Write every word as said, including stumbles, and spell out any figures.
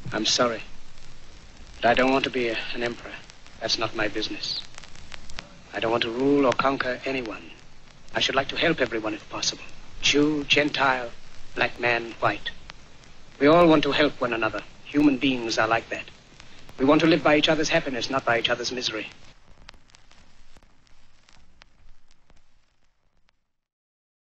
I'm sorry, but I don't want to be a, an emperor. That's not my business. I don't want to rule or conquer anyone. I should like to help everyone if possible. Jew, Gentile, black man, white. We all want to help one another. Human beings are like that. We want to live by each other's happiness, not by each other's misery.